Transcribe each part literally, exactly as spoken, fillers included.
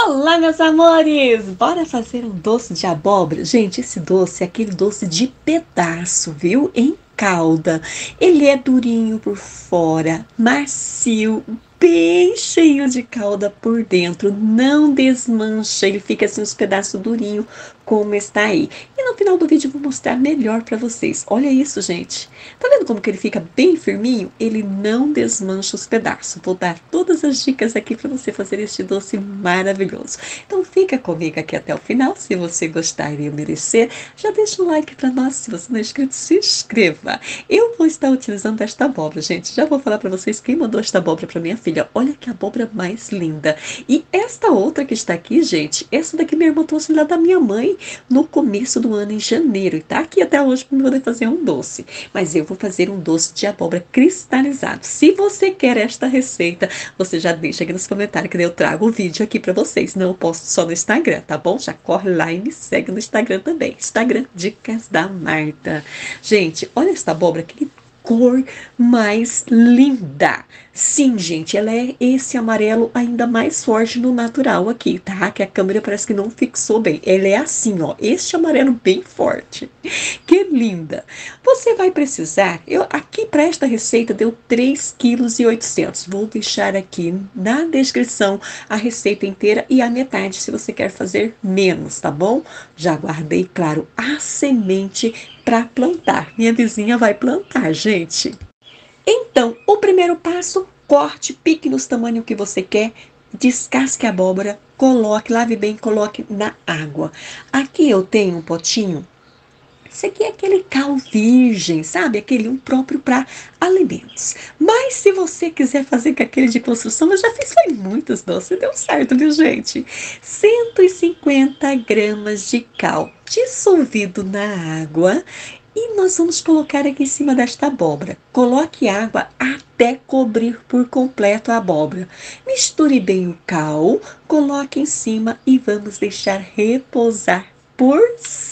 Olá, meus amores! Bora fazer um doce de abóbora? Gente, esse doce é aquele doce de pedaço, viu? Em calda. Ele é durinho por fora, macio, bem cheio de calda por dentro. Não desmancha, ele fica assim uns pedaços durinhos, como está aí. E no final do vídeo eu vou mostrar melhor para vocês. Olha isso, gente. Tá vendo como que ele fica bem firminho? Ele não desmancha os pedaços. Vou dar todas as dicas aqui para você fazer este doce maravilhoso. Então fica comigo aqui até o final. Se você gostar e merecer, já deixa um like para nós. Se você não é inscrito, se inscreva. Eu vou estar utilizando esta abóbora, gente. Já vou falar para vocês quem mandou esta abóbora para minha filha. Olha que abóbora mais linda. E esta outra que está aqui, gente, essa daqui minha irmã trouxe lá da minha mãe no começo do ano, em janeiro. E tá aqui até hoje para poder fazer um doce. Mas eu vou fazer um doce de abóbora cristalizado. Se você quer esta receita, você já deixa aqui nos comentários que eu trago o vídeo aqui para vocês. Não eu posto só no Instagram, tá bom? Já corre lá e me segue no Instagram também. Instagram Dicas da Marta. Gente, olha essa abóbora, que cor mais linda. Sim, gente, ela é esse amarelo ainda mais forte no natural aqui, tá? Que a câmera parece que não fixou bem. Ela é assim, ó, este amarelo bem forte. Que linda. Você vai precisar, eu aqui para esta receita deu três quilos e oitocentos. Vou deixar aqui na descrição a receita inteira e a metade se você quer fazer menos, tá bom? Já guardei, claro, a semente para plantar. Minha vizinha vai plantar, gente. Então, o primeiro passo, corte, pique nos tamanhos que você quer, descasque a abóbora, coloque, lave bem, coloque na água. Aqui eu tenho um potinho, esse aqui é aquele cal virgem, sabe? Aquele um próprio para alimentos. Mas se você quiser fazer com aquele de construção, eu já fiz foi muitos doces, deu certo, viu, gente? cento e cinquenta gramas de cal dissolvido na água. E nós vamos colocar aqui em cima desta abóbora. Coloque água até cobrir por completo a abóbora. Misture bem o cal, coloque em cima e vamos deixar repousar por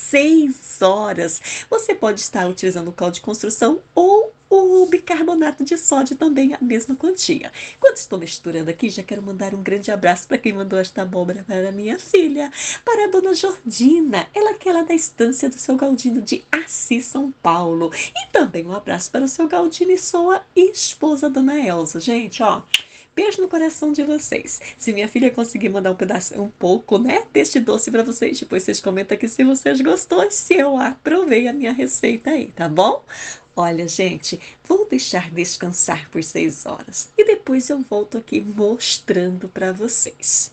seis horas. Você pode estar utilizando o cal de construção ou o bicarbonato de sódio também, a mesma quantia. Quando estou misturando aqui, já quero mandar um grande abraço para quem mandou esta abóbora para minha filha, para a dona Jordina, ela que é lá da estância do seu Galdino de Assis, São Paulo. E também um abraço para o seu Galdino e sua esposa, dona Elza. Gente, ó, beijo no coração de vocês. Se minha filha conseguir mandar um pedaço, um pouco, né, deste doce para vocês, depois vocês comentam aqui se vocês gostou e se eu aprovei a minha receita aí, tá bom? Olha, gente, vou deixar descansar por seis horas e depois eu volto aqui mostrando para vocês.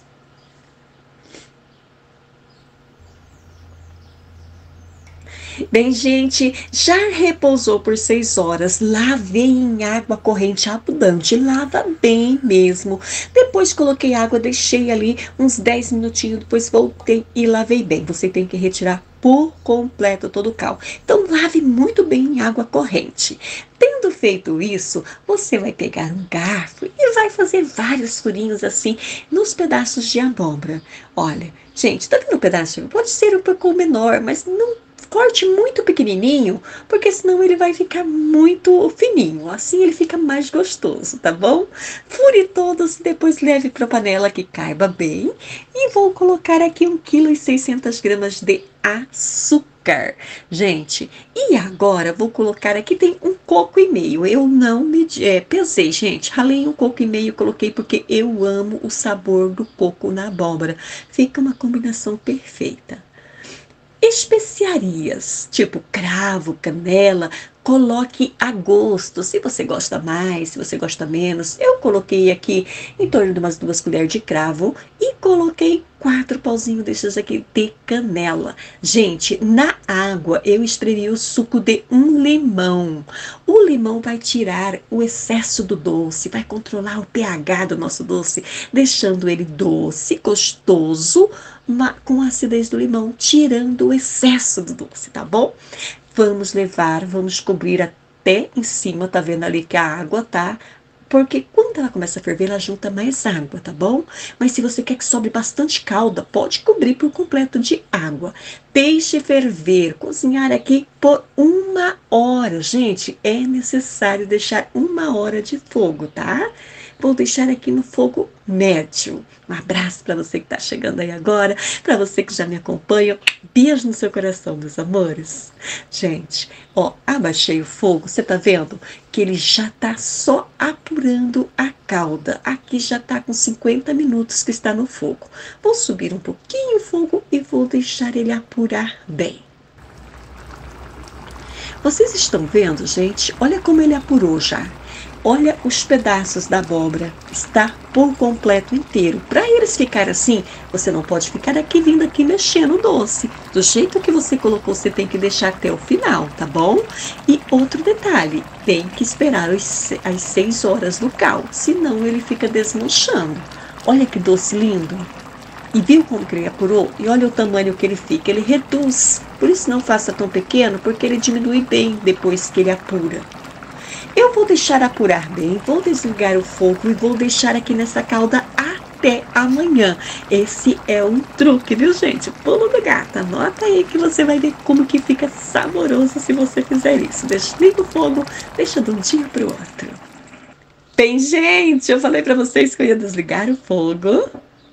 Bem, gente, já repousou por seis horas, lavei em água corrente abundante, lava bem mesmo. Depois coloquei água, deixei ali uns dez minutinhos, depois voltei e lavei bem. Você tem que retirar por completo todo o cal. Então, lave muito bem em água corrente. Tendo feito isso, você vai pegar um garfo e vai fazer vários furinhos assim nos pedaços de abóbora. Olha, gente, tá vendo um pedaço? Pode ser um pouco menor, mas não corte muito pequenininho, porque senão ele vai ficar muito fininho. Assim ele fica mais gostoso, tá bom? Fure todos e depois leve para a panela que caiba bem. E vou colocar aqui um vírgula seis gramas de açúcar. Gente, e agora vou colocar aqui, tem um coco e meio. Eu não medi, é, pesei, gente. Ralei um coco e meio, coloquei porque eu amo o sabor do coco na abóbora. Fica uma combinação perfeita. Especiarias, tipo cravo, canela, coloque a gosto, se você gosta mais, se você gosta menos. Eu coloquei aqui em torno de umas duas colheres de cravo e coloquei quatro pauzinhos desses aqui de canela. Gente, na água eu espremi o suco de um limão. O limão vai tirar o excesso do doce, vai controlar o pH do nosso doce, deixando ele doce, gostoso, com a acidez do limão, tirando o excesso do doce, tá bom? Vamos levar, vamos cobrir até em cima, tá vendo ali que a água tá? Porque quando ela começa a ferver, ela junta mais água, tá bom? Mas se você quer que sobre bastante calda, pode cobrir por completo de água. Deixe ferver, cozinhar aqui por uma hora. Gente, é necessário deixar uma hora de fogo, tá? Vou deixar aqui no fogo médio. Um abraço para você que está chegando aí agora, para você que já me acompanha. Beijo no seu coração, meus amores. Gente, ó, abaixei o fogo, você tá vendo que ele já tá só apurando a calda. Aqui já tá com cinquenta minutos que está no fogo. Vou subir um pouquinho o fogo e vou deixar ele apurar bem. Vocês estão vendo, gente? Olha como ele apurou já. Olha os pedaços da abóbora, está por completo inteiro. Para eles ficarem assim, você não pode ficar aqui vindo aqui mexendo o doce. Do jeito que você colocou, você tem que deixar até o final, tá bom? E outro detalhe, tem que esperar as, as seis horas do cal, senão ele fica desmanchando. Olha que doce lindo! E viu como que ele apurou? E olha o tamanho que ele fica, ele reduz. Por isso não faça tão pequeno, porque ele diminui bem depois que ele apura. Eu vou deixar apurar bem, vou desligar o fogo e vou deixar aqui nessa calda até amanhã. Esse é um truque, viu, gente? Pulo do gato, anota aí que você vai ver como que fica saboroso se você fizer isso. Desliga o fogo, deixa de um dia para o outro. Bem, gente, eu falei para vocês que eu ia desligar o fogo.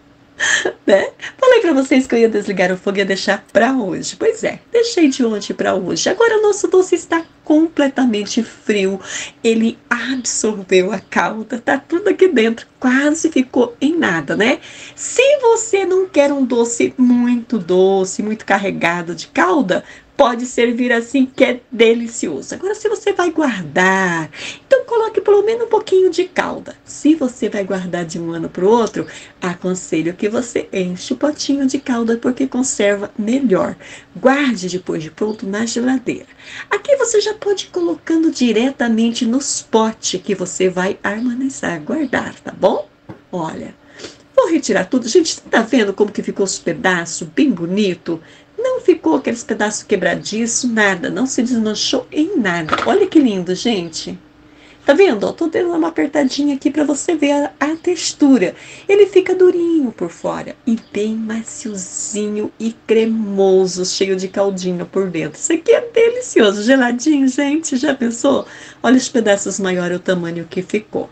Né? Falei pra vocês que eu ia desligar o fogo e ia deixar pra hoje. Pois é, deixei de ontem pra hoje. Agora o nosso doce está completamente frio. Ele absorveu a calda, tá tudo aqui dentro, quase ficou em nada, né? Se você não quer um doce muito doce, muito carregado de calda, pode servir assim, que é delicioso. Agora, se você vai guardar, então coloque pelo menos um pouquinho de calda. Se você vai guardar de um ano para o outro, aconselho que você enche o potinho de calda, porque conserva melhor. Guarde depois de pronto na geladeira. Aqui você já pode ir colocando diretamente nos potes que você vai armazenar, guardar, tá bom? Olha, vou retirar tudo. Gente, tá vendo como que ficou os pedaços bem bonito? Não ficou aqueles pedaços quebradiços, nada, não se desmanchou em nada. Olha que lindo, gente. Tá vendo? Ó, tô dando uma apertadinha aqui para você ver a, a textura. Ele fica durinho por fora e bem maciozinho e cremoso, cheio de caldinho por dentro. Isso aqui é delicioso, geladinho, gente. Já pensou? Olha os pedaços maiores, o tamanho que ficou.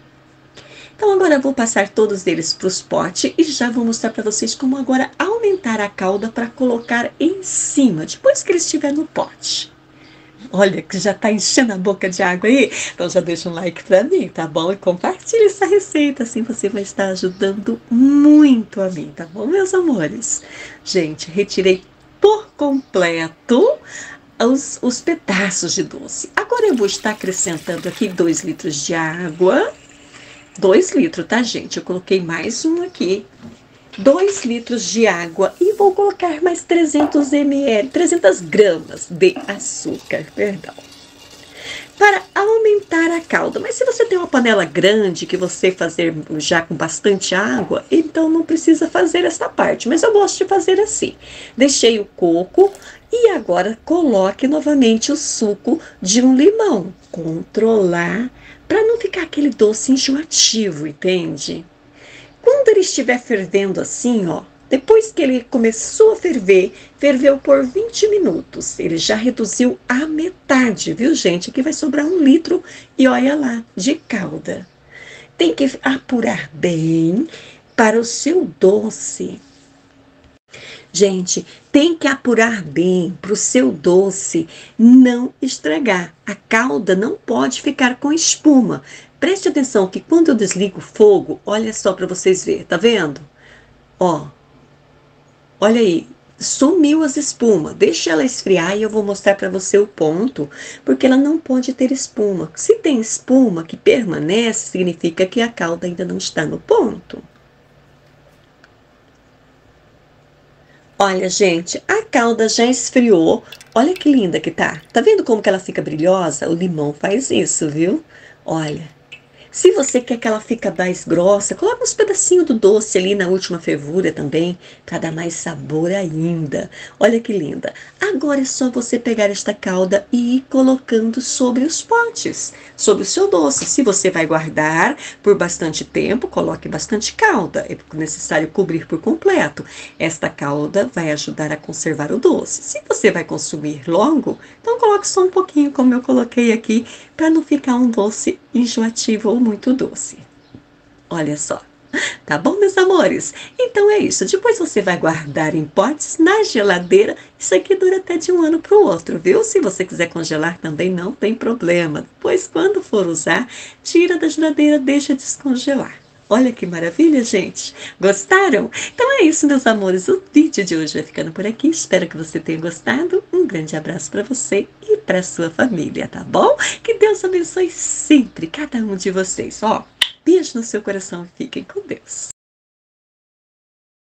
Então agora eu vou passar todos eles para os potes e já vou mostrar para vocês como agora aumentar a calda para colocar em cima, depois que ele estiver no pote. Olha que já está enchendo a boca de água aí, então já deixa um like para mim, tá bom? E compartilhe essa receita, assim você vai estar ajudando muito a mim, tá bom, meus amores? Gente, retirei por completo os, os pedaços de doce. Agora eu vou estar acrescentando aqui dois litros de água. dois litros, tá, gente? Eu coloquei mais um aqui. dois litros de água e vou colocar mais trezentos mililitros, trezentas gramas de açúcar, perdão. Para aumentar a calda. Mas se você tem uma panela grande que você fazer já com bastante água, então não precisa fazer essa parte. Mas eu gosto de fazer assim. Deixei o coco e agora coloque novamente o suco de um limão. Controlar para não ficar aquele doce enjoativo, entende? Quando ele estiver fervendo assim, ó, depois que ele começou a ferver, ferveu por vinte minutos. Ele já reduziu a metade, viu, gente? Aqui vai sobrar um litro e olha lá, de calda. Tem que apurar bem para o seu doce. Gente, tem que apurar bem para o seu doce não estragar. A calda não pode ficar com espuma. Preste atenção que quando eu desligo o fogo, olha só para vocês verem, tá vendo? Ó, olha aí, sumiu as espumas. Deixa ela esfriar e eu vou mostrar para você o ponto, porque ela não pode ter espuma. Se tem espuma que permanece, significa que a calda ainda não está no ponto. Olha, gente, a calda já esfriou. Olha que linda que tá. Tá vendo como que ela fica brilhosa? O limão faz isso, viu? Olha. Se você quer que ela fique mais grossa, coloca uns pedacinhos do doce ali na última fervura também, para dar mais sabor ainda. Olha que linda. Agora é só você pegar esta calda e ir colocando sobre os potes, sobre o seu doce. Se você vai guardar por bastante tempo, coloque bastante calda. É necessário cobrir por completo. Esta calda vai ajudar a conservar o doce. Se você vai consumir logo, então coloque só um pouquinho, como eu coloquei aqui, para não ficar um doce enjoativo ou muito doce. Olha só. Tá bom, meus amores? Então é isso. Depois você vai guardar em potes na geladeira. Isso aqui dura até de um ano para o outro, viu? Se você quiser congelar também não tem problema. Depois, quando for usar, tira da geladeira, deixa descongelar. Olha que maravilha, gente! Gostaram? Então é isso, meus amores. O vídeo de hoje vai ficando por aqui. Espero que você tenha gostado. Um grande abraço para você e para sua família, tá bom? Que Deus abençoe sempre cada um de vocês. Ó, beijo no seu coração e fiquem com Deus.